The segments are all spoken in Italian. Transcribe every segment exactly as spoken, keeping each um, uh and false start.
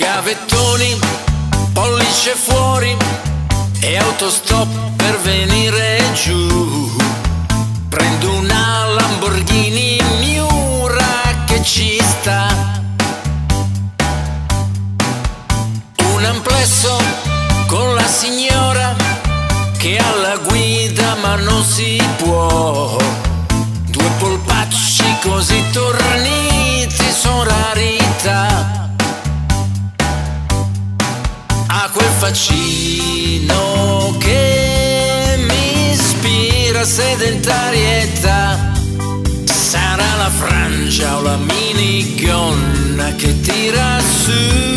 Gavettoni, pollice fuori e autostop per venire giù. Prendo una Lamborghini Miura che ci sta, un amplesso con la signora che alla guida ma non si può. Due polpacci così torniti son rarità. Ha quel faccino che mi ispira sedentarietà. Sarà la frangia o la minigonna che tira su.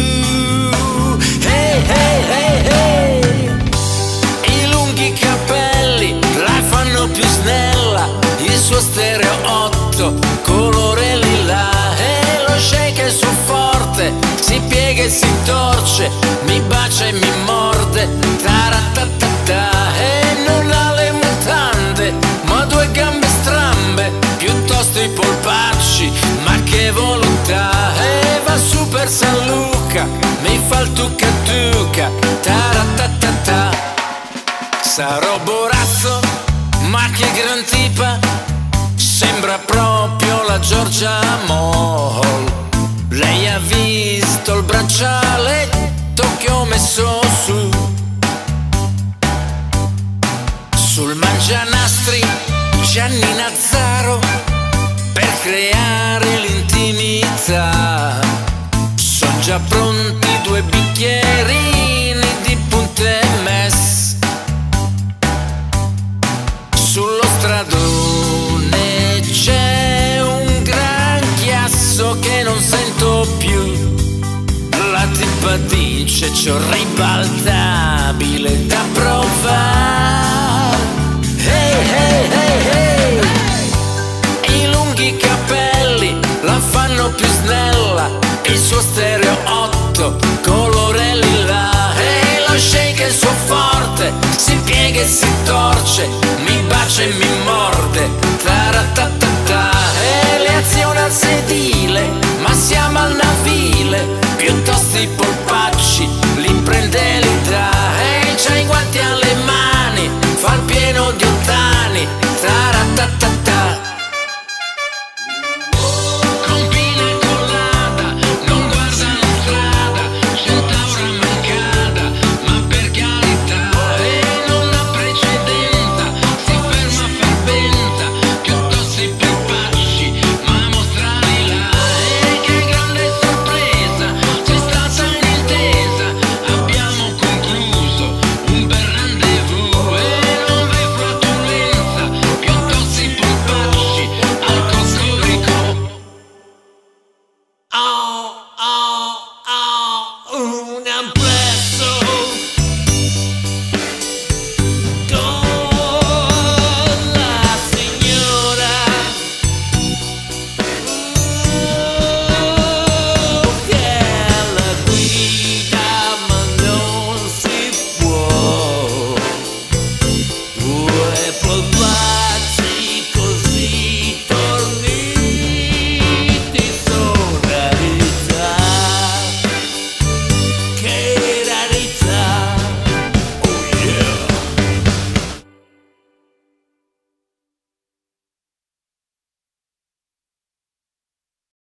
Hey, hey, hey, hey. I lunghi capelli la fanno più snella. Il suo stereo otto colore lilla. E lo shake è suo forte, si piega e si torce, mi bacia e mi morde, taratatata. E non ha le mutande, ma due gambe strambe, piuttosto i polpacci, ma che volontà. E va su per San Luca, mi fa il tucca tucca, taratatata. Sarò Borazzo, ma che gran tipa, sembra proprio la Giorgia Moll. Lei ha visto il braccialetto che ho messo su. Sul mangianastri Gianni Nazzaro per creare l'intimità. Son già pronti due bicchierini di punte mess. Sullo stradone c'è un gran chiasso che non sento più. La tipa dice c'ho ribaltabile da provare. Hey, hey, hey, hey. I lunghi capelli la fanno più snella. Il suo stereo otto colore lilla. E lo shake è il suo forte, si piega e si torce, mi bacia e mi morde. Tara